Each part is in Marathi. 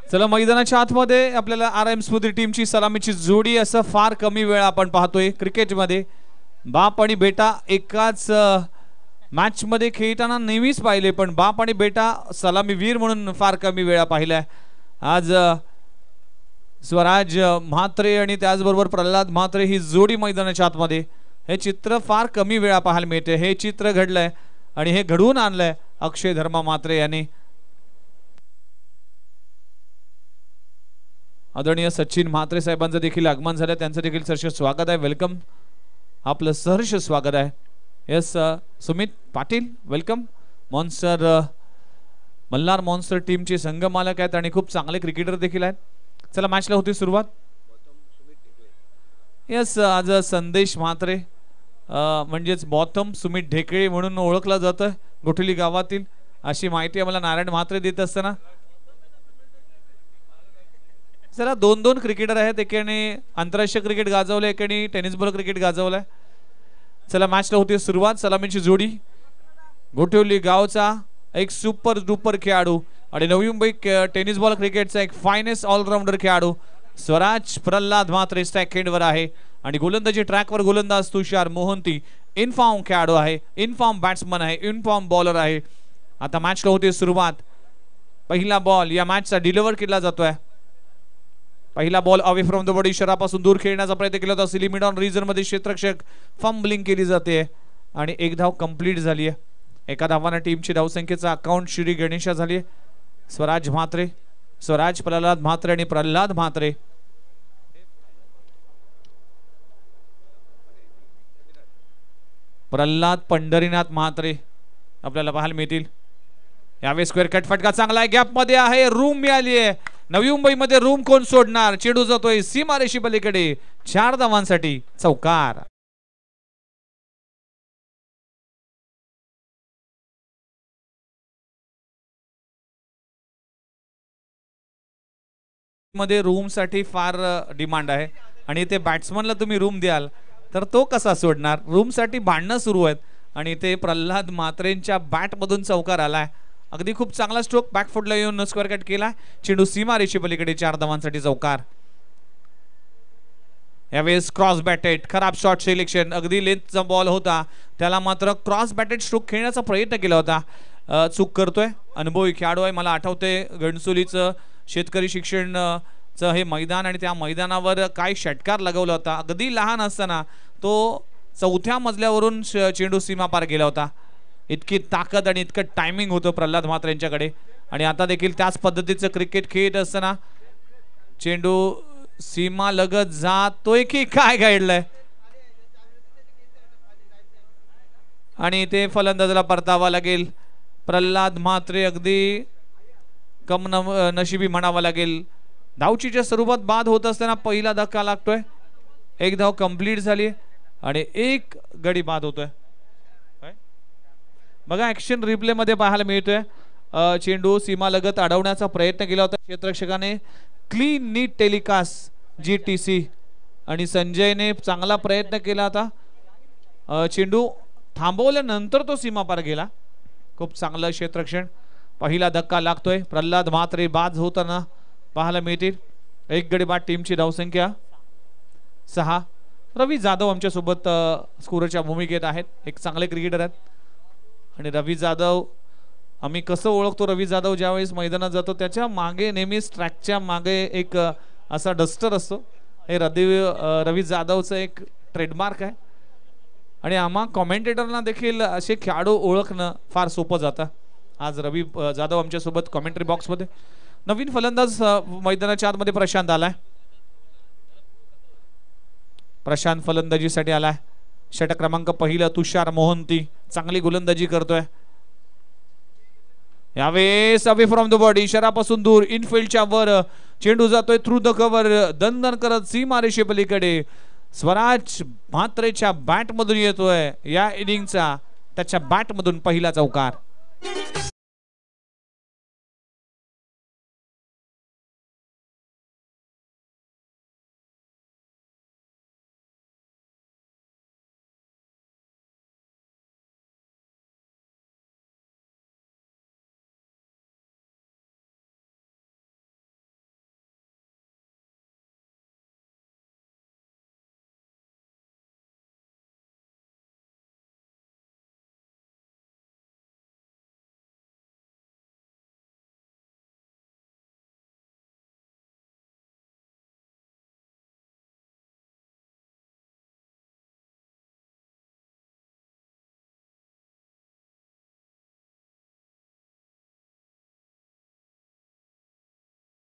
चला मैदानाच्या आतमध्ये आपल्याला आरएम स्मृती टीमची सलामीची जोडी असं फार कमी वेळा आपण पाहतोय क्रिकेटमध्ये। बाप आणि बेटा एकाच मॅच मध्ये खेळताना नेहमीच पाहिले, पण बाप आणि बेटा सलामीवीर म्हणून फार कमी वेळा पाहिलाय। आज स्वराज म्हात्रे आणि त्याचबरोबर प्रल्हाद म्हात्रे ही जोडी मैदानाच्या आतमध्ये, हे चित्र फार कमी वेळा पाहायला मिळते। हे चित्र घडलंय आणि हे घडवून आणलंय अक्षय धर्मा म्हात्रे यांनी। आदरणीय सचिन म्हात्रे साहेबांचं देखील आगमन झालं, त्यांचं देखील सहर्ष स्वागत आहे। वेलकम, आपलं सहर्ष स्वागत आहे। Yes Sumit Patil welcome. Monster Malhar monster टीमचे संघ मालक आहेत आणि खूप चांगले क्रिकेटर देखील आहेत। चला मॅचला होती सुरुवात। यस आज संदेश म्हात्रे म्हणजेच बॉथम सुमित ढेकळे म्हणून ओळखला जातं गोठली गावातील, अशी माहिती आम्हाला नारायण म्हात्रे देत असताना। चला दोन दोन क्रिकेटर आहेत, एकाने आंतरराष्ट्रीय क्रिकेट गाजवलं, एकाने टेनिस बॉल क्रिकेट गाजवलंय। चला मॅचला होती सुरुवात। सलामीची जोडी गोठवली गावचा एक सुपर डुपर खेळाडू आणि नवी मुंबई टेनिस बॉल क्रिकेटचा एक फायनेस्ट ऑलराऊंडर खेळाडू स्वराज प्रल्हाद म्हात्रे स्ट्राइक एंडवर आहे आणि गोलंदाजी ट्रॅकवर गोलंदाज तुषार मोहंती इनफॉर्म खेळाडू आहे, इनफॉर्म बॅट्समन आहे, इनफॉर्म बॉलर आहे। आता मॅचला होती सुरुवात। पहिला बॉल या मॅचचा डिलिव्हर केला जातोय। पहिला ball away from the body, शरापासून दूर खेळण्याचा प्रयत्न केला होता। लिमिट ऑन रीजन मध्ये क्षेत्ररक्षक फंबलिंग केली जाते आणि एक धाव कंप्लीट झाली आहे। एका धावाने टीमची धावसंख्येचा अकाउंट श्री गणेशा झाली आहे। स्वराज म्हात्रे, स्वराज प्रल्हाद म्हात्रे आणि प्रल्हाद म्हात्रे। प्रल्हाद पंढरीनाथ म्हात्रे आपल्याला पाहायला मिळतील। यावेळी स्क्वेअर कट फटका चांगला आहे, गॅप मध्ये आहे, रूम मिळाली आहे। नवी मुंबई मध्ये रूम कोण सोडणार? चेंडू जातोय सीमारेषी पलीकडे, 4 धावांसाठी चौकार। मध्ये रूम साठी फार डिमांड आहे आणि ते बॅट्समनला तुम्ही रूम द्याल तर तो कसा सोडणार? रूम साठी भांडणं सुरू आहेत आणि ते प्रल्हाद म्हात्रेंच्या बॅट मधून चौकार आलाय। अगदी खूप चांगला स्ट्रोक बॅकफुटला येऊन स्क्वेअर कट केला, चेंडू सीमारेषी पलीकडे, 4 धावांसाठी चौकार। यावेळेस क्रॉस बॅटेड, खराब शॉट सिलेक्शन, अगदी लेंथचा बॉल होता, त्याला मात्र क्रॉस बॅटेड स्ट्रोक खेळण्याचा प्रयत्न केला होता। चूक करतोय, अनुभवी खेळाडू आहे। मला आठवते घणसोलीचं शेतकरी शिक्षणचं हे मैदान आणि त्या मैदानावर काय षटकार लगवला होता। अगदी लहान असताना तो 4थ्या मजल्यावरून चेंडू सीमा पार गेला होता। इतकी ताकद आणि इतकं टायमिंग होतं प्रल्हाद म्हात्रे यांच्याकडे आणि आता देखील त्याच पद्धतीचं क्रिकेट खेळत असताना चेंडू सीमा लगत जातोय की काय घडलंय आणि ते फलंदाजाला परतावा लागेल। प्रल्हाद म्हात्रे अगदी कम नशिबी म्हणावं लागेल। धावचीच्या स्वरूपात बाद होत असताना पहिला धक्का लागतोय, एक धाव कंप्लीट झाली आणि एक गडी बाद होतोय। बघा ऍक्शन रिप्ले मध्ये पाहायला मिळतोय, चेंडू सीमा लगत अडवण्याचा प्रयत्न केला होता क्षेत्ररक्षकाने, क्लीन नीट टेलिकास्ट GTC आणि संजयने चांगला प्रयत्न केला होता। चेंडू थांबवल्यानंतर तो सीमा पार गेला, खूप चांगलं क्षेत्ररक्षण। पहिला धक्का लागतोय, प्रल्हाद म्हात्रे बाद होताना पाहायला मिळतील। एक गडी बाद, टीमची धावसंख्या 6। रवी जाधव आमच्या सोबत स्कोरच्या भूमिकेत आहेत, एक चांगले क्रिकेटर आहेत आणि रवी जाधव आम्ही कसं ओळखतो? रवी जाधव ज्यावेळेस मैदानात जातो त्याच्या मागे नेहमीच ट्रॅकच्या मागे एक असा डस्टर असतो, हे रवी जाधवचं एक ट्रेडमार्क आहे आणि आम्हा कॉमेंटेटरना देखील असे खेळाडू ओळखणं फार सोपं जातं। आज रवी जाधव आमच्या सोबत कॉमेंट्री बॉक्स मध्ये। नवीन फलंदाज मैदानाच्या आतमध्ये प्रशांत आलाय, प्रशांत फलंदाजीसाठी आलाय। षटक क्रमांक पहिला तुषार मोहंती चांगली गोलंदाजी करतोय। यावेळेस अवे फ्रॉम द बॉडी, शरापासून दूर, इनफिल्डच्या वर, चेंडू जातोय थ्रू द कव्हर, दणदण करत सीमारेषे पलीकडे। स्वराज म्हात्रेच्या बॅट मधून येतोय या इनिंगचा, त्याच्या बॅट मधून पहिला चौकार।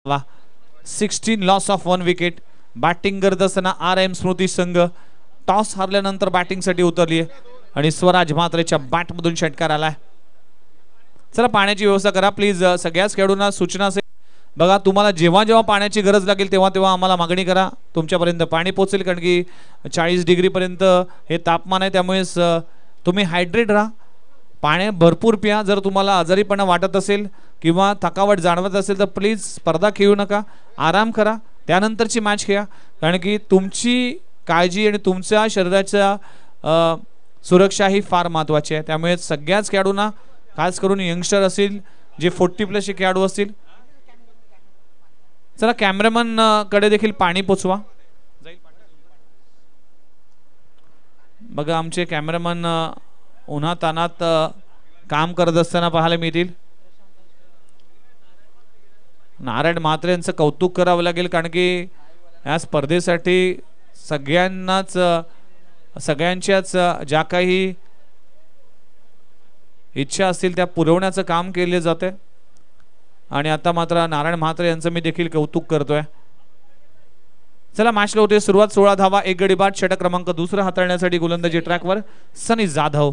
वा 16 लॉस ऑफ 1 विकेट. बॅटिंग करत असताना RM स्मृती संघ टॉस हारल्यानंतर बॅटिंगसाठी उतरली आहे आणि स्वराज म्हात्रेच्या बॅटमधून षटकार आलाय. चला पाण्याची व्यवस्था करा प्लीज. सगळ्याच खेळाडूंना सूचना असेल बघा, तुम्हाला जेव्हा जेव्हा पाण्याची गरज लागेल तेव्हा तेव्हा आम्हाला मागणी करा. तुमच्यापर्यंत पाणी पोहोचेल, कारण की 40 डिग्रीपर्यंत हे तापमान आहे. त्यामुळेच तुम्ही हायड्रेट राहा, पाणी भरपूर प्या. जर तुम्हाला आजारीपणा वाटत असेल किंवा थकावट जाणवत असेल तर प्लीज स्पर्धा खेळू नका, आराम करा, त्यानंतरची मॅच खेळा. कारण की तुमची काळजी आणि तुमच्या शरीराच्या सुरक्षा ही फार महत्त्वाची आहे. त्यामुळे सगळ्याच खेळाडूंना, खास करून यंगस्टर असतील, जे 40+ खेळाडू असतील, चला कॅमेरामन कडे देखील पाणी पोचवा. बघा आमचे कॅमेरामन उन्हातानात काम करत असताना पाहायला मिळतील. नारायण म्हात्रे यांचं कौतुक करावं लागेल, कारण की या स्पर्धेसाठी सगळ्यांच्याच ज्या काही इच्छा असतील त्या पुरवण्याचं काम केले जाते. आणि आता मात्र नारायण म्हात्रे यांचं मी देखील कौतुक करतोय. चला मॅचला होते सुरुवात. 16 धावा, 1 गडी बाद. षटक क्रमांक 2 हाताळण्यासाठी गोलंदाजी ट्रॅकवर सनी जाधव.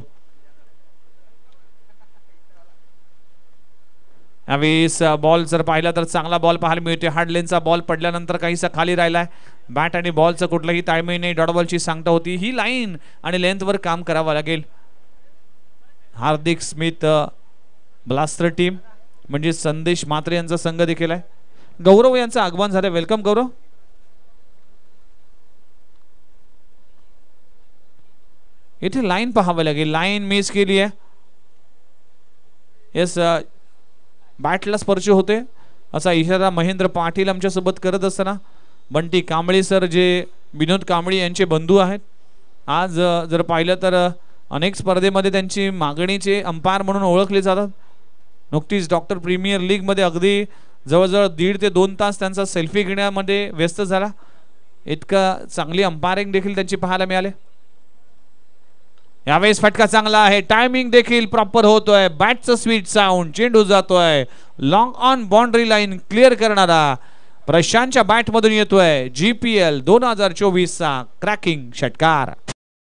यावेळेस बॉल जर पाहिला तर चांगला बॉल पाहायला मिळते. हार्ड लेनचा बॉल पडल्यानंतर काहीसा खाली राहिलाय. बॅट आणि बॉलचं कुठलंही ताळमेळ नाही. डॉट बॉलची सांगता होती. ही लाईन आणि लेंथवर काम करावं लागेल. हार्दिक स्मिथ ब्लास्टर टीम म्हणजे संदेश म्हात्रे यांचा संघ देखील आहे. गौरव यांचं आगमन झालं. वेलकम गौरव. इथे लाईन पाहावं लागेल. लाईन मिस केली आहे. येस, बॅटला स्पर्श होते असा इशारा महेंद्र पाटील आमच्यासोबत करत असताना बंटी कांबळे सर, जे विनोद कांबळे यांचे बंधू आहेत, आज जर पाहिलं तर अनेक स्पर्धेमध्ये त्यांची मागणीचे अंपायर म्हणून ओळखले जातात. नुकतीच डॉक्टर प्रीमियर लीगमध्ये अगदी जवळजवळ 1.5 ते 2 तास त्यांचा सेल्फी घेण्यामध्ये व्यस्त झाला. इतका चांगली अंपायरिंग देखील त्यांची पाहायला मिळाले. यावेळेस फटका चांगला आहे. टायमिंग देखील प्रॉपर होतोय. बॅटचं स्वीट साऊंड. चेंडू जातोय long on boundary line clear करणारा प्रशांतच्या बॅटमधून येतोय GPL 2024चा क्रॅकिंग षटकार.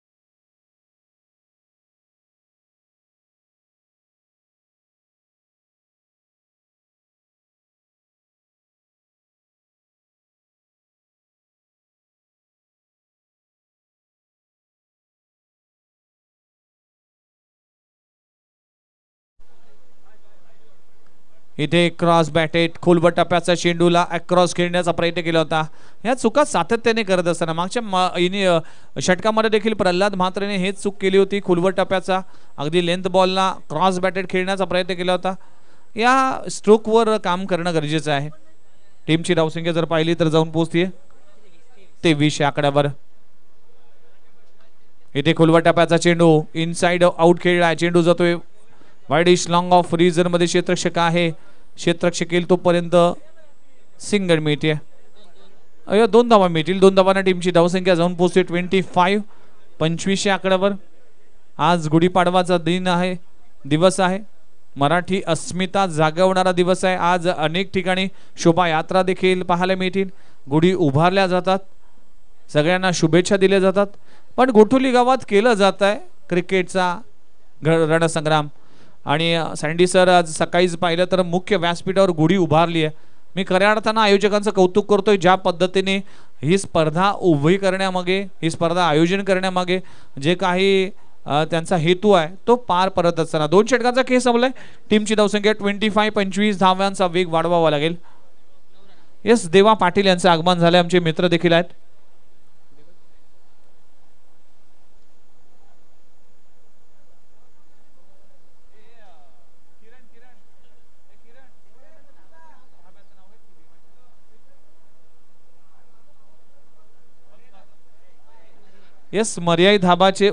इथे क्रॉस बॅटेड खोलवर टप्प्याचा चेंडूला अक्रॉस खेळण्याचा प्रयत्न केला होता. या चुका सातत्याने करत असताना मागच्या षटकामध्ये देखील प्रल्हाद म्हात्रेने हेच चूक केली होती. खोलवर टप्प्याचा अगदी लेंथ बॉलला क्रॉस बॅटेड खेळण्याचा प्रयत्न केला होता. या स्ट्रोकवर काम करणं गरजेचं आहे. टीमची धावसंख्या जर पाहिली तर जाऊन पोहोचतीये 23 आकड्यावर. इथे खोलवर टप्प्याचा चेंडू इनसाइड आउट खेळला. चेंडू जातोय वाईडिश लॉंग ऑफ रिझन मध्ये. क्षेत्ररक्षक आहे, क्षेत्ररक्षक येईल तोपर्यंत सिंगल मिळते. 2 धावा मिळतील. 2 धावांना टीमची धावसंख्या जाऊन पोहोचते 25. 25 आकड्यावर. आज गुढीपाडवाचा दिवस आहे. मराठी अस्मिता जागवणारा दिवस आहे. आज अनेक ठिकाणी शोभायात्रा देखील पाहायला मिळतील. गुढी उभारल्या जातात, सगळ्यांना शुभेच्छा दिल्या जातात. पण गोठोली गावात केलं जात आहे क्रिकेटचा रणसंग्राम. आणि सँडी सर आज सकाळीच पाहिलं तर मुख्य व्यासपीठावर गुढी उभारली आहे. मी खऱ्या अर्थानं आयोजकांचं कौतुक करतोय. ज्या पद्धतीने ही स्पर्धा उभी करण्यामागे, ही स्पर्धा आयोजन करण्यामागे जे काही त्यांचा हेतू आहे तो पार पडत असताना 2 षटकांचा खेळ संपलाय. टीमची धावसंख्या 25. 25 धावांचा वेग वाढवावा लागेल. येस, देवा पाटील यांचं आगमन झालंय. आमचे मित्र देखील आहेत. येस, मर्याई धाबाचे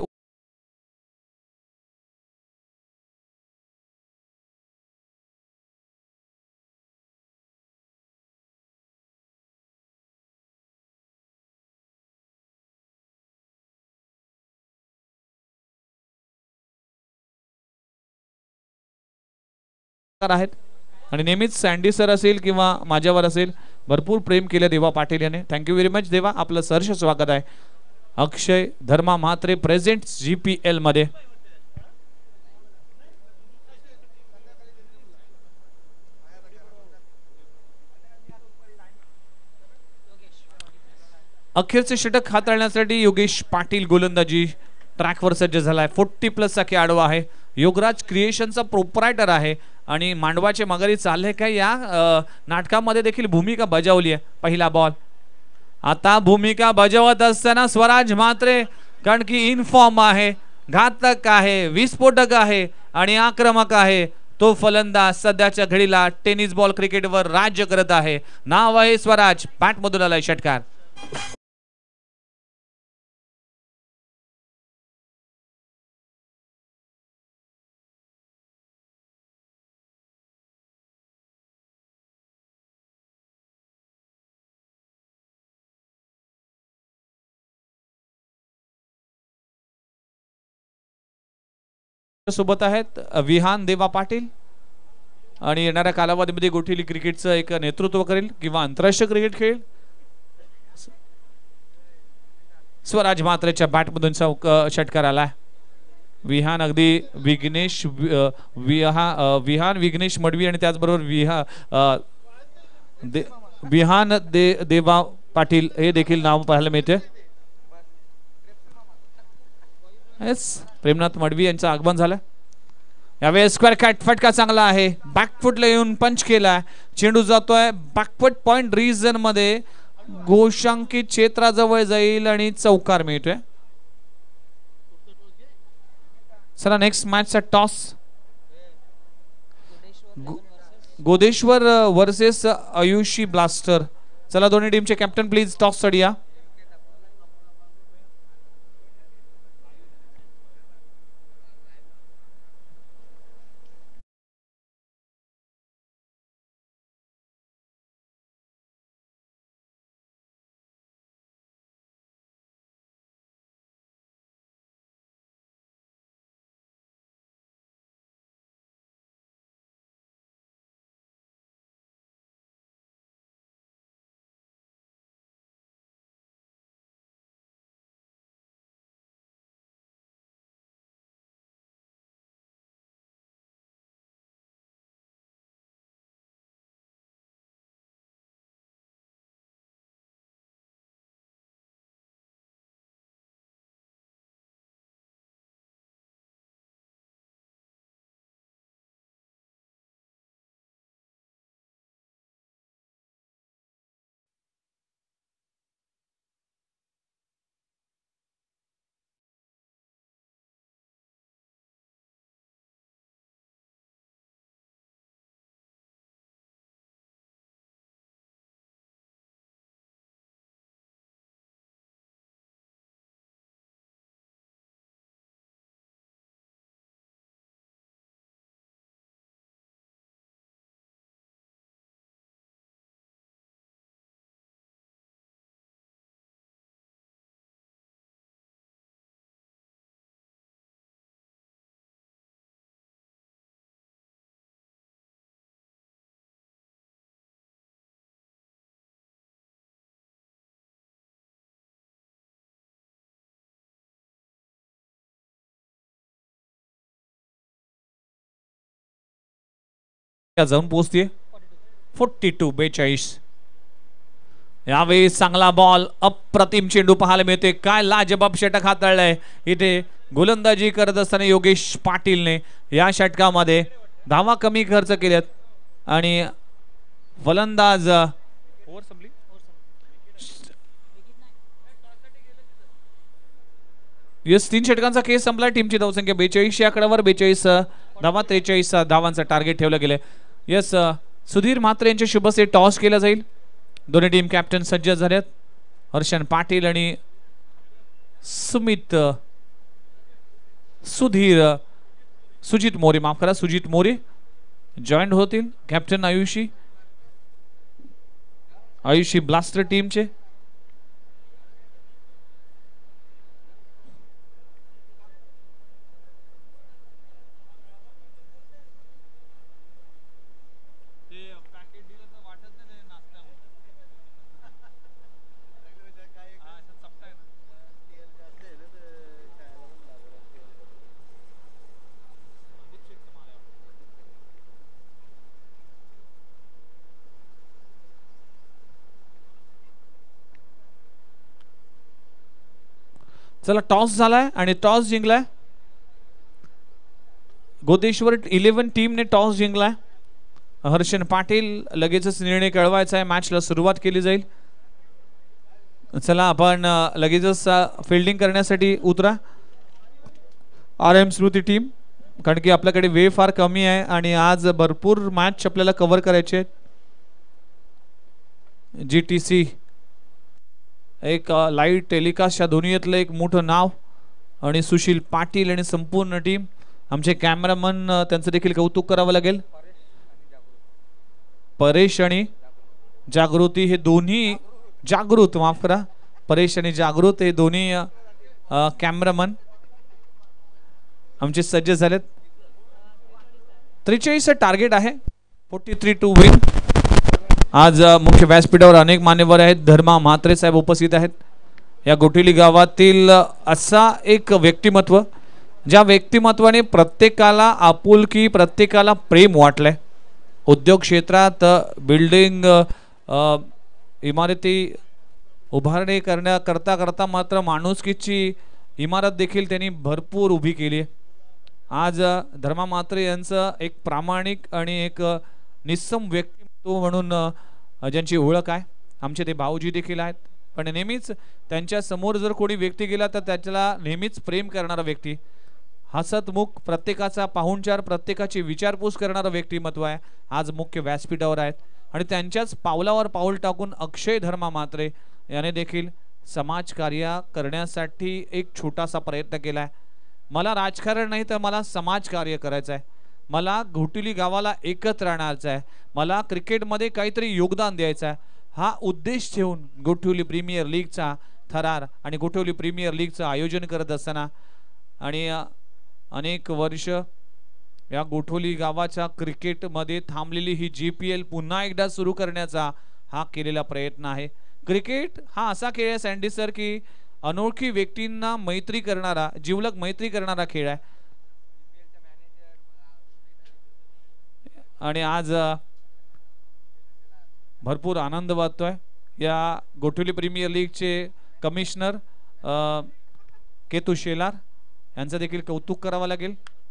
आहेत आणि नेहमीच सँडी सर असेल किंवा माझ्यावर असेल भरपूर प्रेम केलं देवा पाटील याने. थँक्यू व्हेरी मच देवा, आपलं सहर्ष स्वागत आहे. अक्षय धर्मा म्हात्रे प्रेझेंट GPL मध्ये. अखेरचे षटक हाताळण्यासाठी योगेश पाटील गोलंदाजी ट्रॅकवर सज्ज झालाय. 40+ चा आडवा आहे. योगराज क्रिएशनचा प्रोप्रायटर आहे आणि मांडवाचे मगारी चालले काय या नाटकामध्ये देखील भूमिका बजावली आहे. पहिला बॉल. आता भूमिका बजावत असताना स्वराज म्हात्रे, कारण की इनफॉर्म आहे, घातक आहे, विस्फोटक आहे आणि आक्रमक आहे. तो फलंदाज सध्याच्या घडीला टेनिस बॉल क्रिकेटवर राज्य करत आहे. नाव आहे स्वराज. बॅटमधून आलाय षटकार. सोबत आहेत विहान देवा पाटील आणि येणाऱ्या कालावधीमध्ये गोठिली क्रिकेटचं एक नेतृत्व करेल किंवा आंतरराष्ट्रीय क्रिकेट खेळ. स्वराज म्हात्रेच्या बॅटमधून षटकार आला. विहान अगदी विघ्नेश विहान विघ्नेश मडवी आणि त्याचबरोबर विहान देवा पाटील हे देखील नाव पाहायला मिळते. प्रेमनाथ मडवी यांचं आगमन झालं. यावेळेस स्क्वेअर कट फटका चांगला आहे. बॅकफुटला येऊन पंच केला. चेंडू जातोय बॅकफुट पॉइंट रिजन मध्ये, गोशांकित क्षेत्राजवळ जाईल आणि चौकार मिळतोय. चला नेक्स्ट मॅचचा toss. Godeshwar versus Ayushi blaster. चला दोन्ही टीमचे कॅप्टन प्लीज टॉस साठी या. जाऊन पोहोचते 42-42. यावेळी चांगला बॉल, अप्रतिम चेंडू पाहायला मिळते. काय लाजबाब षटक हाताळलंय इथे गोलंदाजी करत असताना योगेश पाटीलने. या षटकामध्ये धावा कमी खर्च केल्यात आणि फलंदाज यस 3 षटकांचा खेळ संपला. टीमची धावसंख्या 42 या आकड्यावर 42 धावा, 43 धावांचं टार्गेट ठेवलं गेलं. यस सुधीर म्हात्रे यांचे शुभसे टॉस केला जाईल. दोन्ही टीम कॅप्टन सज्ज झालेत. हर्षन पाटील आणि सुजित मोरे, माफ करा सुजित मोरे जॉईंट होतील. कॅप्टन आयुषी ब्लास्टर टीमचे. चला टॉस झालाय आणि टॉस जिंकलाय गोतेश्वर 11 टीमने टॉस जिंकलाय. हर्षन पाटील लगेचच निर्णय कळवायचा आहे. मॅचला सुरुवात केली जाईल. चला आपण लगेचच फिल्डिंग करण्यासाठी उतरा RM स्मृती टीम, कारण की आपल्याकडे वेळ फार कमी आहे आणि आज भरपूर मॅच आपल्याला कव्हर करायचे आहेत. GTC एक लाईव्ह टेलिकास्ट या दोन्हीतलं एक मोठं नाव आणि सुशील पाटील आणि संपूर्ण टीम, आमचे कॅमेरामन त्यांचं देखील कौतुक करावं लागेल. परेश आणि जागृती हे दोन्ही, जागृत माफ करा, परेश आणि जागृत हे दोन्ही कॅमेरामन आमचे सज्ज झालेत. 43 टार्गेट आहे, 43 टू विन. आज मुख्य व्यासपीठावर अनेक मान्यवर आहेत. धर्मा म्हात्रे साहेब उपस्थित आहेत. या गोठिली गावातील असा एक व्यक्तिमत्व, ज्या व्यक्तिमत्वाने प्रत्येकाला आपुलकी, प्रत्येकाला प्रेम वाटलंय. उद्योग क्षेत्रात बिल्डिंग इमारती उभारणी करता करता मात्र माणुसकीची इमारत देखील त्यांनी भरपूर उभी केली आहे. आज धर्मा म्हात्रे यांचं एक प्रामाणिक आणि एक निस्सम व्यक्तिमत्व म्हणून ज्यांची ओळख आहे. आमचे ते भाऊजी देखील आहेत, पण नेहमीच त्यांच्या समोर जर कोणी व्यक्ती गेला तर त्याला नेहमीच प्रेम करणारा व्यक्ती, हसतमुख, प्रत्येकाचा पाहुणचार, प्रत्येकाची विचारपूस करणारा व्यक्तिमत्व आहे. आज मुख्य व्यासपीठावर आहेत आणि त्यांच्याच पावलावर पाऊल टाकून अक्षय धर्मा म्हात्रे याने देखील समाजकार्य करण्यासाठी एक छोटासा प्रयत्न केलाय. मला राजकारण नाही तर मला समाजकार्य करायचं आहे. मला घोटिली गावाला एकत्र आणायचं आहे. मला क्रिकेटमध्ये काहीतरी योगदान द्यायचं आहे. हा उद्देश ठेवून गोठिवली प्रीमियर लीगचा थरार आणि गोठिवली प्रीमियर लीगचं आयोजन करत असताना आणि अनेक वर्ष या गोठोली गावाच्या क्रिकेटमध्ये थांबलेली ही GPL पुन्हा एकदा सुरू करण्याचा हा केलेला प्रयत्न आहे. क्रिकेट हा असा खेळ आहे सँडी सर की अनोळखी व्यक्तींना मैत्री करणारा, जिवलग मैत्री करणारा खेळ आहे. आणि आज भरपूर आनंद वाटतोय. या गोठिवली प्रीमियर लीगचे कमिशनर केतू शेलार यांचं देखील कौतुक करावं लागेल.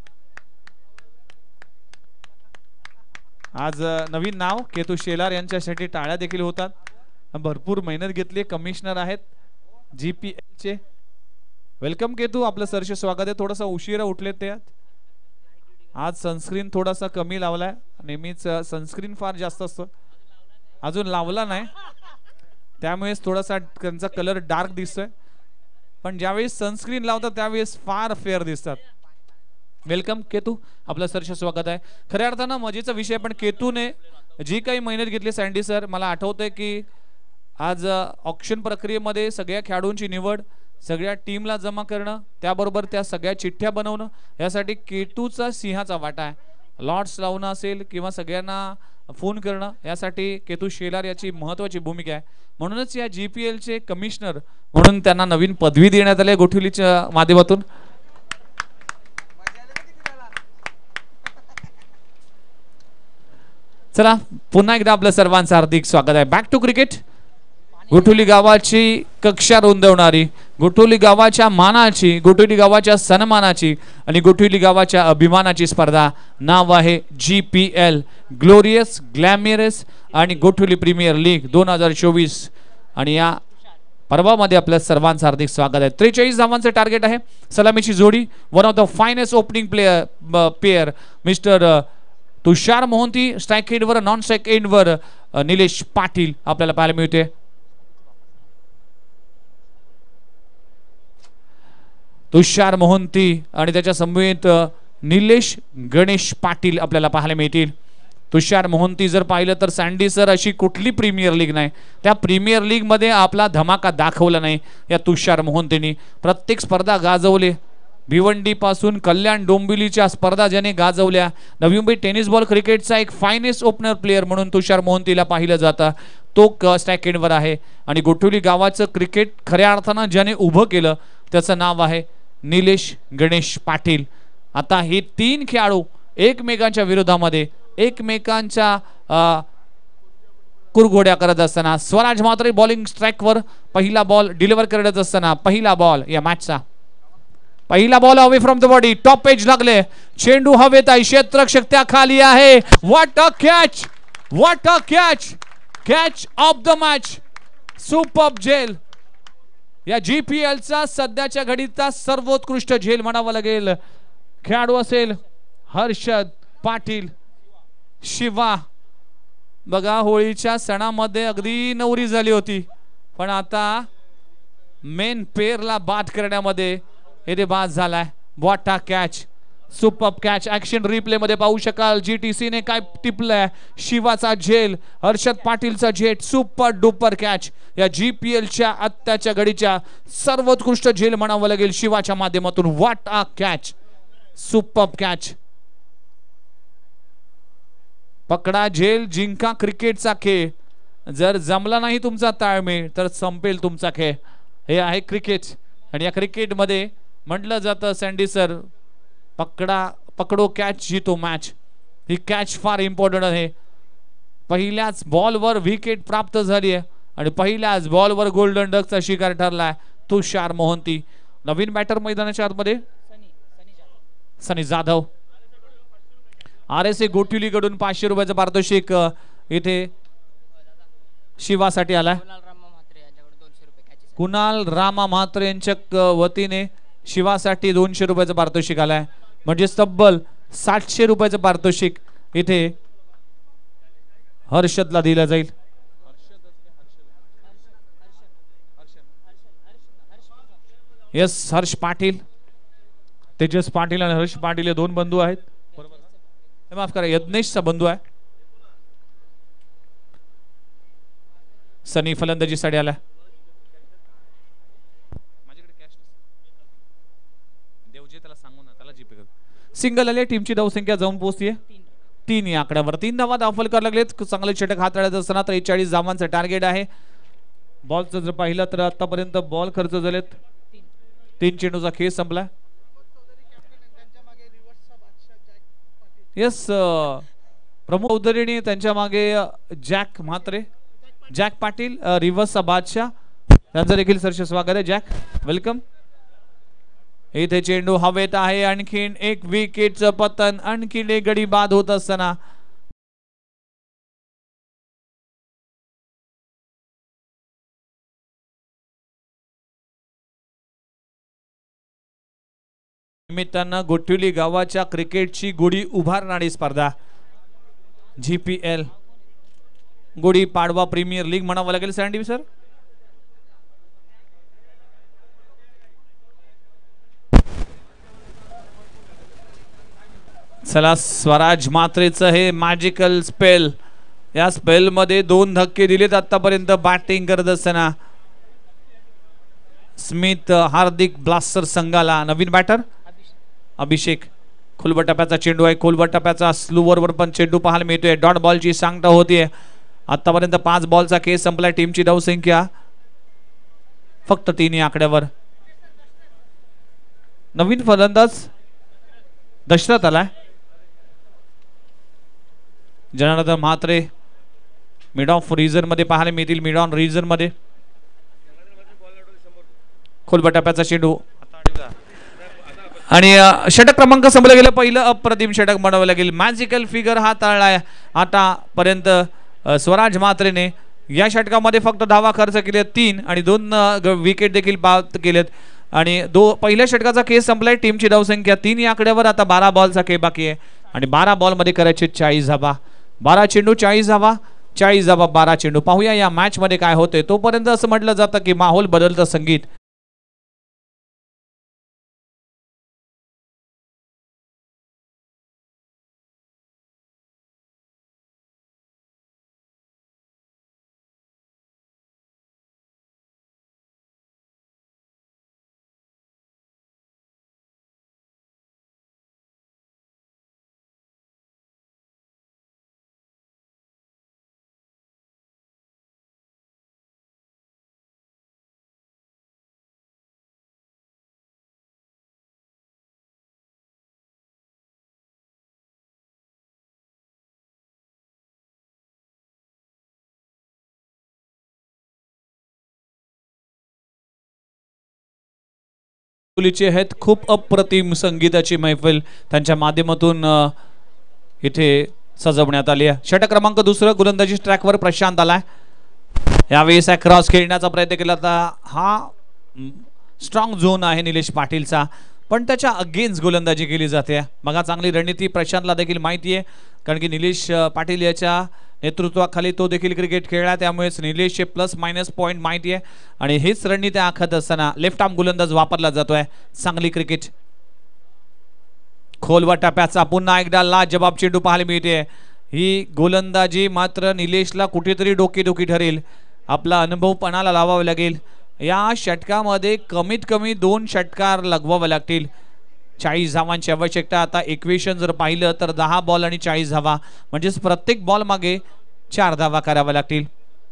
आज नवीन नाव केतू शेलार यांच्यासाठी टाळ्या देखील होतात. भरपूर मेहनत घेतली. कमिशनर आहेत GPL चे. वेलकम केतू, आपलं सरस स्वागत आहे. थोडासा उशिरा उठले ते आज सनस्क्रीन थोडासा कमी लावलाय. नेहमीच सनस्क्रीन फार जास्त असतो, अजून लावला नाही त्यामुळेच थोडासा त्यांचा कलर डार्क दिसतोय, पण ज्यावेळेस सनस्क्रीन लावतात त्यावेळेस फार फेअर दिसतात. वेलकम केतू, आपलं सरस स्वागत आहे. खऱ्या अर्थानं मजेचा विषय, पण केतूने जी काही मेहनत घेतली सँडी सर, मला आठवतंय की आज ऑक्शन प्रक्रियेमध्ये सगळ्या खेळाडूंची निवड, सगळ्या टीमला जमा करणं, त्याबरोबर त्या सगळ्या चिठ्ठ्या बनवणं, यासाठी केतूचा सिंहाचा वाटा आहे. लॉट्स लावणं असेल किंवा सगळ्यांना फोन करणं, यासाठी केतू शेलार याची महत्त्वाची भूमिका आहे. म्हणूनच या GPL चे कमिशनर म्हणून त्यांना नवीन पदवी देण्यात आली गोठिवलीच्या माध्यमातून. चला पुन्हा एकदा आपलं सर्वांचं हार्दिक स्वागत आहे. Back to cricket. गोठिवली गावाची कक्षा रुंदवणारी, गोठिवली गावाच्या मानाची, गोठिवली गावाच्या सन्मानाची आणि गोठिवली गावाच्या अभिमानाची स्पर्धा. नाव आहे GPL, ग्लोरियस, ग्लॅमिरस आणि गोठिवली प्रीमियर लीग 2024. आणि या पर्वामध्ये आपल्या सर्वांचं हार्दिक स्वागत आहे. 43 धावांचे टार्गेट आहे. सलामीची जोडी, one of the finest opening pair mister Tushar Mohanty. Strike एंडवर, नॉन स्ट्राईक एंडवर निलेश पाटील आपल्याला पाहायला मिळते. तुषार मोहंती आणि त्याच्या समवेत निलेश गणेश पाटील आपल्याला पाहायला मिळतील. तुषार मोहंती जर पाहिलं तर सँडी सर अशी कुठली प्रीमियर लीग नाही, त्या प्रीमियर लीग मध्ये आपला धमाका दाखवला नाही या तुषार मोहंतीने. प्रत्येक स्पर्धा गाजवले. भिवंडी पासून कल्याण डोंबिवलीच्या स्पर्धा ज्याने गाजवल्या. नवी मुंबई टेनिस बॉल क्रिकेटचा एक फायनेस्ट ओपनर प्लेअर म्हणून तुषार मोहंतीला पाहिलं जातं. तो स्ट्राईक एंडवर आहे. आणि गोठिवली गावाचं क्रिकेट खऱ्या अर्थानं ज्याने उभं केलं त्याचं नाव आहे निलेश गणेश पाटील. आता हे 3 खेळाडू एकमेकांच्या विरोधामध्ये, एकमेकांच्या कुरघोड्या करत असताना स्वराज म्हात्रे बॉलिंग स्ट्राईकवर पहिला बॉल डिलिव्हर करत असताना पहिला बॉल या मॅचचा पहिला ball away from the body top page लागले चेंडू हवेत आहे क्षेत्ररक्षक त्या खाली आहे what a catch catch off the match super झेल या GPL चा सध्याच्या घडीचा सर्वोत्कृष्ट झेल म्हणावा लागेल खेळाडू असेल हर्षद पाटील शिवा बघा होळीच्या सणामध्ये अगदी नवरी झाली होती पण आता मेन पेरला बाद करण्यामध्ये येथे बाद झालाय बॉटा catch super catch action replay मध्ये पाहू शकाल GTC ने काय टिपलंय शिवाचा झेल हर्षद पाटीलचा झेल सुपर डुपर कॅच या GPL च्या आत्ताच्या घडीच्या सर्वोत्कृष्ट झेल म्हणावं लागेल शिवाच्या माध्यमातून what a catch super catch पकडा झेल जिंका क्रिकेटचा खेळ जर जमला नाही तुमचा ताळमेळ तर संपेल तुमचा खेळ हे आहे क्रिकेट आणि या क्रिकेट मध्ये म्हटलं जातं सँडी सर पकडो कॅच जीतो मॅच ही कॅच फार इम्पॉर्टंट आहे पहिल्याच बॉलवर विकेट प्राप्त झाली आहे आणि पहिल्याच बॉलवर गोल्डन डकचा शिकार ठरलाय तुषार मोहंती नवीन बॅटर मैदानाच्या आतमध्ये सनी जाधव RSA गोटिवली कडून 500 रुपयाचा पारितोषिक इथे शिवासाठी आलाय कुणाल रामा म्हात्रे यांच्या वतीने शिवासाठी 200 रुपयाचं पारितोषिक आलाय म्हणजे तब्बल 700 रुपयाचं पारितोषिक इथे हर्षदला दिलं जाईल यस हर्ष पाटील तेजस पाटील आणि हर्ष पाटील हे दोन बंधू आहेत माफ करा यज्ञेशचा बंधू आहे सनी फलंदाजीसाठी आला सिंगल आले टीमची धावसंख्या जाऊन पोहोचतीये 3 या आकड्यावर 3 धावा दाखल करायला लागलेत चांगले षटक हाताळत असताना 43 धावांचं टार्गेट आहे बॉलचं जर पाहिलं तर आतापर्यंत बॉल खर्च झालेत 3 चेंडूचा खेळ संपला यस प्रमुख चौधरीने त्यांच्या मागे जॅक पाटील रिव्हर्सचा बादशाह त्यांचं देखील सरस स्वागत आहे जॅक वेलकम इथे चेंडू हवेत आहे आणखीन एक विकेटचं पतन आणखीन एक गडी बाद होत असताना निमित्तानं गोटिवली गावाच्या क्रिकेटची गुढी उभारणारी स्पर्धा GPL Gudi Padwa premier league म्हणावं लागेल सँडी सर चला स्वराज म्हात्रेचं हे मॅजिकल स्पेल या स्पेल मध्ये 2 धक्के दिलेत आतापर्यंत बॅटिंग करत असताना स्मिथ हार्दिक ब्लास्टर संघाला नवीन बॅटर अभिषेक खोलवर टप्प्याचा चेंडू आहे खोलवर टप्प्याचा स्लोवर पण चेंडू पाहायला मिळतोय डॉट बॉलची सांगता होतीये आतापर्यंत 5 बॉलचा खेळ संपलाय टीमची धावसंख्या फक्त 3 या आकड्यावर नवीन फलंदाज दशरथ आलाय Janardan Mhatre mid off region मध्ये पाहायला मिळतील मिड ऑन रिजन मध्ये खोलवर टप्प्याचा चेंडू आणि षटक क्रमांक संपलं गेलं पहिलं अप्रतिम षटक म्हणावं लागेल मॅजिकल फिगर हा ताळलाय आतापर्यंत स्वराज म्हात्रेने या षटकामध्ये फक्त धावा खर्च केले 3 आणि 2 विकेट देखील बाद केलेत आणि पहिल्या षटकाचा केस संपलाय टीमची धावसंख्या 3 या आकड्यावर आता 12 बॉलचा खेळ बाकी आहे आणि 12 बॉल मध्ये करायचे 40 धावा 12 चेंडू 40 धावा 40 धावा 12 चेंडू पाहूया या मॅच मध्ये काय होते तोपर्यंत असं म्हटलं जातं की माहोल बदलतं संगीत मुलीचे आहेत खूप अप्रतिम संगीताची मैफल त्यांच्या माध्यमातून इथे सजवण्यात आली आहे। षटक क्रमांक दुसरं गोलंदाजी ट्रॅकवर प्रशांत आलाय। यावेळेस क्रॉस खेळण्याचा प्रयत्न केला तर हा स्ट्रॉंग झोन आहे निलेश पाटीलचा, पण त्याच्या अगेन्स्ट गोलंदाजी केली जाते। बघा चांगली रणनीती प्रशांतला देखील माहिती आहे, कारण की निलेश पाटील याच्या नेतृत्वाखाली तो देखील क्रिकेट खेळला, त्यामुळेच निलेशचे प्लस मायनस पॉईंट माहिती आहे आणि हेच रणनीती आखत असताना लेफ्ट आर्म गोलंदाज वापरला जातोय। चांगली क्रिकेट खोलवर टप्प्याचा पुन्हा एकदा लाजबाब चेंडू पाहायला मिळते। ही गोलंदाजी मात्र निलेशला कुठेतरी डोकेदुखी ठरेल, आपला अनुभव पणाला लावावा लागेल। या षटकामध्ये कमीत कमी 2 षटकार लगवावे लागतील। 40 धावांची आवश्यकता। आता इक्वेशन जर पाहिलं तर 10 बॉल आणि 40 धावा, म्हणजेच प्रत्येक बॉल मागे 4 धावा कराव्या लागतील।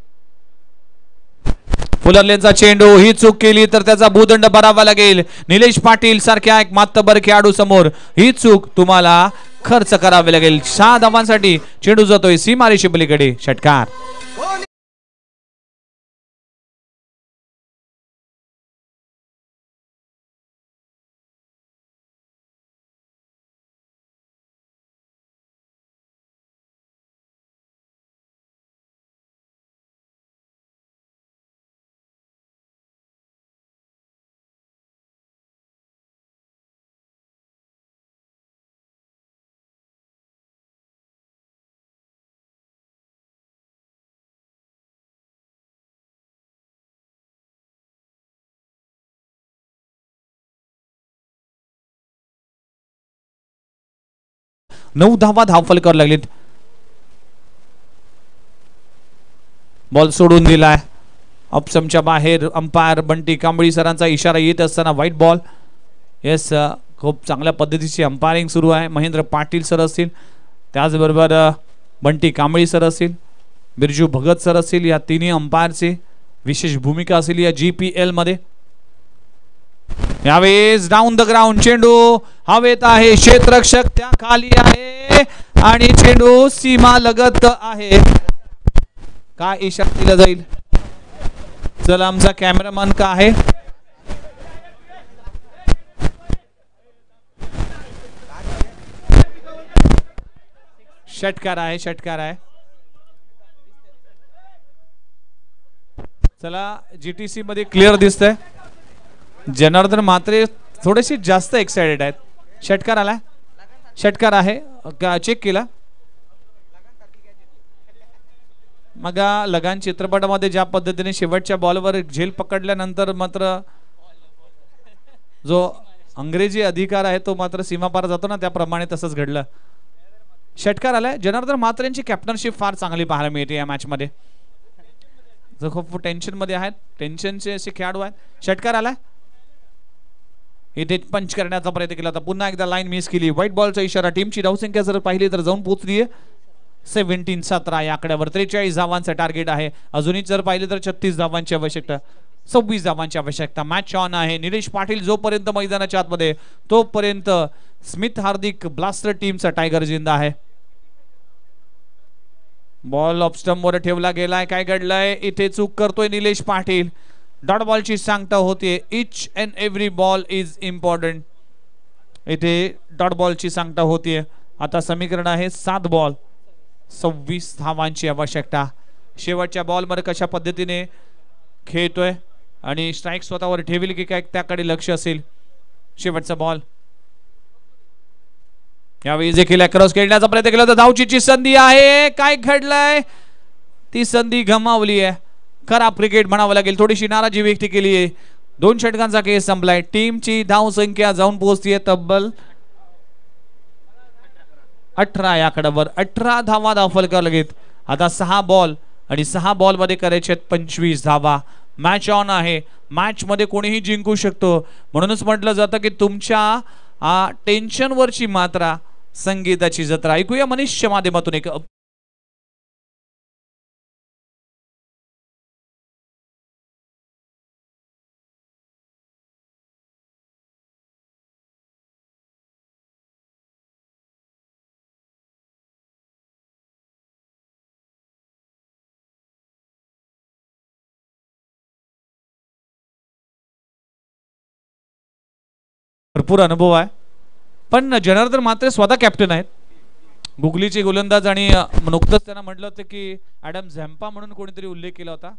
फुलरलेनचा चेंडू, ही चूक केली तर त्याचा भूदंड भरावा लागेल। निलेश पाटील सारख्या एक मातबर खेळाडू समोर ही चूक तुम्हाला खर्च करावे लागेल। 6 धावांसाठी चेंडू जातोय सीमारेषे पलीकडे, षटकार। नऊ धावा धावफलकावर लागलीत। बॉल सोडून दिलाय ऑप्शनच्या बाहेर। अंपायर बंटी कांबळी सरांचा इशारा येत असताना व्हाईट बॉल। येस, खूप चांगल्या पद्धतीची अंपायरिंग सुरू आहे। महेंद्र पाटील सर असतील, त्याचबरोबर बंटी कांबळी सर असतील, बिरजू भगत सर असतील, या तिन्ही अंपायरची विशेष भूमिका असेल या GPL मध्ये। यावेळेस डाऊन द ग्राउंड चेंडू हवेत आहे, क्षेत्ररक्षक त्या खाली आहे आणि चेंडू सीमा लगत आहे। काय इशारा दिला जाईल? चला आमचा कॅमेरामॅन का आहे? षटकार आहे, षटकार आहे। चला GTC मध्ये क्लिअर दिसतंय। जनार्दन म्हात्रे थोडेसे जास्त एक्साइटेड आहेत। षटकार आलाय, षटकार आहे, चेक केला। मग लगान चित्रपटामध्ये ज्या पद्धतीने शेवटच्या बॉलवर झेल पकडल्यानंतर मात्र जो अंग्रेजी अधिकार आहे तो मात्र सीमापार जातो ना, त्याप्रमाणे तसंच घडलं। षटकार आलाय। जनार्दन म्हात्रेंची कॅप्टनशिप फार चांगली पाहायला मिळते या मॅच मध्ये। जो खूप टेन्शन मध्ये आहेत, टेन्शनचे असे खेळाडू आहेत। षटकार आलाय, इथे पंच करण्याचा प्रयत्न केला तर पुन्हा एकदा लाईन मिस केली। व्हाईट बॉलचा इशारा। टीमची धावसंख्या जर पाहिली तर जाऊन पोहोचली आहे 17-17 या आकड्यावर। 43 धावांचं टार्गेट आहे। अजूनही जर पाहिली तर 36 धावांची आवश्यकता, 26 धावांची आवश्यकता। मॅच ऑन आहे। निलेश पाटील जोपर्यंत मैदानाच्या आतमध्ये तोपर्यंत स्मिथ हार्दिक ब्लास्टर टीमचा टायगर जिंदा आहे। बॉल ऑफ स्टंप वर ठेवला गेलाय। काय घडलंय इथे? चूक करतोय निलेश पाटील। डॉट बॉलची सांगता होते। Each and every ball is important. इथे डॉट बॉलची सांगता होतीये। आता समीकरण आहे 7 बॉल 26 धावांची आवश्यकता। शेवटच्या बॉल मध्ये कशा पद्धतीने खेळतोय आणि स्ट्राइक स्वतःवर ठेवेल की काय त्याकडे लक्ष असेल। शेवटचा बॉल। यावेळी देखील क्रॉस खेळण्याचा प्रयत्न केला तर धावचीची संधी आहे। काय घडलंय? ती संधी गमावली आहे। खराब क्रिकेट म्हणावं लागेल। थोडीशी नाराजी व्यक्त केली आहे। 2 षटकांचा केस संपलाय। टीमची धाव संख्या जाऊन पोहोचतीये तब्बल 18 या आकड्यावर। 18 धावा धावफलकावर लागेल। आता 6 बॉल आणि 6 बॉल मध्ये करायचे 25 धावा। मॅच ऑन आहे। मॅच मध्ये कोणीही जिंकू शकतो, म्हणूनच म्हटलं जातं की तुमच्या टेन्शन वरची मात्रा संगीताची जत्रा। ऐकूया मनीषच्या माध्यमातून एक भरपूर अनुभव आहे, पण जनार्दन मात्रे स्वतः कॅप्टन आहेत. गुगलीचे गोलंदाज आणि नुकतंच त्यांना म्हटलं होतं की ॲडम झॅम्पा म्हणून कोणीतरी उल्लेख केला होता.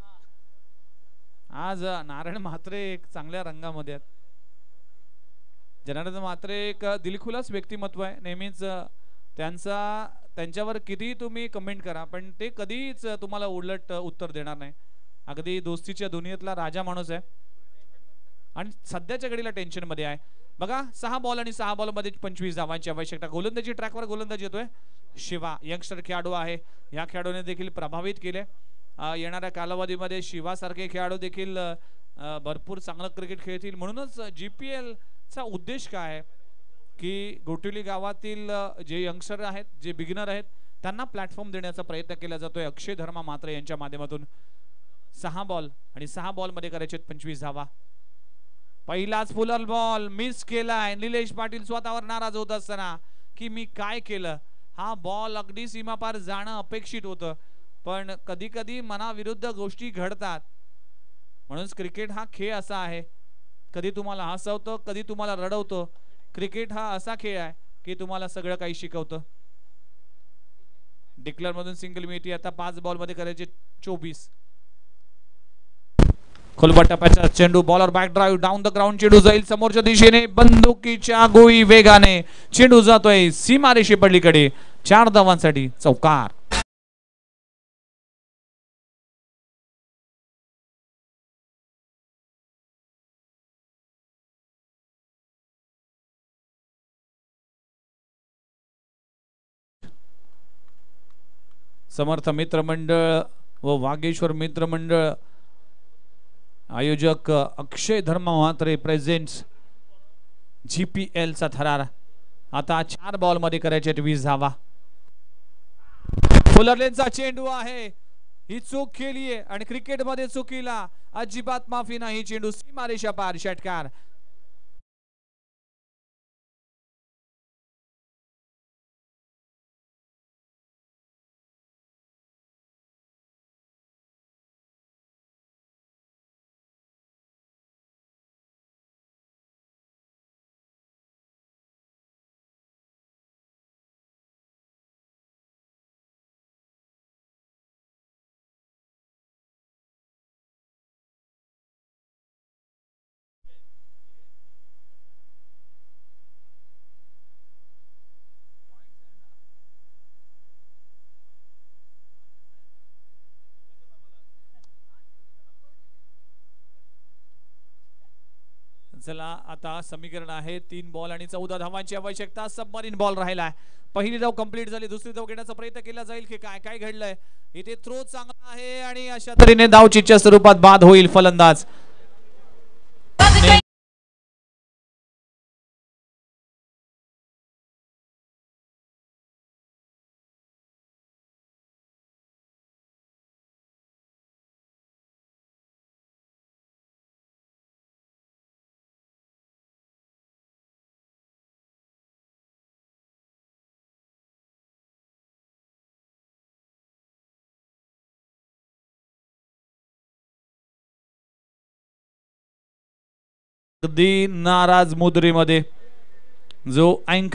आज नारायण म्हात्रे एक चांगल्या रंगामध्ये आहेत. जनार्दन म्हात्रे एक दिलखुलास व्यक्तिमत्व आहे. नेहमीच त्यांच्यावर किती तुम्ही कमेंट करा पण ते कधीच तुम्हाला उलट उत्तर देणार नाही. अगदी दोस्तीच्या दुनियेतला राजा माणूस आहे आणि सध्याच्या घडीला टेन्शन मध्ये आहे. बघा 6 बॉल आणि 6 बॉल मध्ये 25 धावांची आवश्यकता. गोलंदाजी ट्रॅकवर गोलंदाजी येतोय शिवा, यंगस्टर खेळाडू आहे. या खेळाडूने देखील प्रभावित केले. येणाऱ्या कालावधीमध्ये शिवा सारखे खेळाडू देखील भरपूर चांगलं क्रिकेट खेळतील. म्हणूनच GPL चा उद्देश काय आहे की गोटिवली गावातील जे यंगस्टर आहेत, जे बिगिनर आहेत, त्यांना प्लॅटफॉर्म देण्याचा प्रयत्न केला जातोय अक्षय धर्मा म्हात्रे यांच्या माध्यमातून. 6 बॉल आणि 6 बॉल मध्ये करायचे 25 धावा. पहिलाच फुलर बॉल मिस केलाय. निलेश पाटील स्वतःवर नाराज होत असताना की मी काय केलं. हा बॉल अगदी सीमापार जाणं अपेक्षित होतं, पण कधी कधी मनाविरुद्ध गोष्टी घडतात. म्हणून क्रिकेट हा खेळ असा आहे, कधी तुम्हाला हसवतो, कधी तुम्हाला रडवतो. क्रिकेट हा असा खेळ आहे की तुम्हाला सगळं काही शिकवतं. डिक्लेअर मधून सिंगल मिळते. आता 5 बॉल मध्ये करायचे 24. खोलबा टप्प्याचा चेंडू, bowler back drive down the ground. चेंडू जाईल समोरच्या दिशेने, बंदुकीच्या गोळी वेगाने चेंडू जातोय सीमारेषे पलीकडे. 4 धावांसाठी चौकार. समर्थ मित्र मंडळ व वागेश्वर मित्र मंडळ आयोजक अक्षय धर्मा म्हात्रे प्रेझेंट्स GPL चा थरार. आता 4 बॉल मध्ये करायचे 20 धावा. फुलरलेनचा चेंडू आहे. ही चूक केली आहे आणि क्रिकेट मध्ये चुकीला अजिबात माफी नाही. चेंडू सीमारेषा पार. षटकार. चला आता समीकरण आहे 3 बॉल आणि 14 धावांची आवश्यकता. सबमरीन बॉल राहिलाय. पहिली धाव कंप्लीट झाली, दुसरी धाव घेण्याचा प्रयत्न केला जाईल की काय काय घडलंय इथे. थ्रो चांगला आहे आणि अशा तऱ्हेने धावचीच्या स्वरूपात बाद होईल फलंदाज. अगदी नाराज मुद्रेमध्ये जो अँकर